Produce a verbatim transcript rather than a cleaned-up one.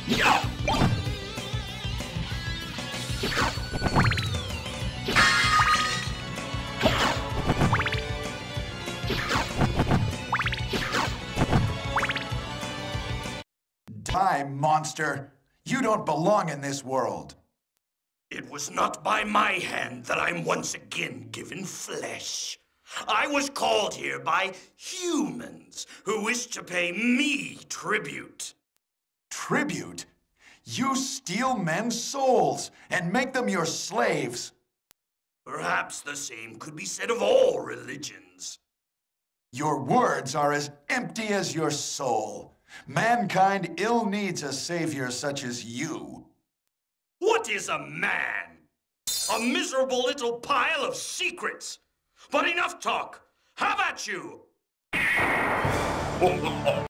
Die, monster! You don't belong in this world. It was not by my hand that I'm once again given flesh. I was called here by humans who wish to pay me tribute. Tribute? You steal men's souls and make them your slaves. Perhaps the same could be said of all religions. Your words are as empty as your soul. Mankind ill needs a savior such as you. What is a man? A miserable little pile of secrets. But enough talk. Have at you!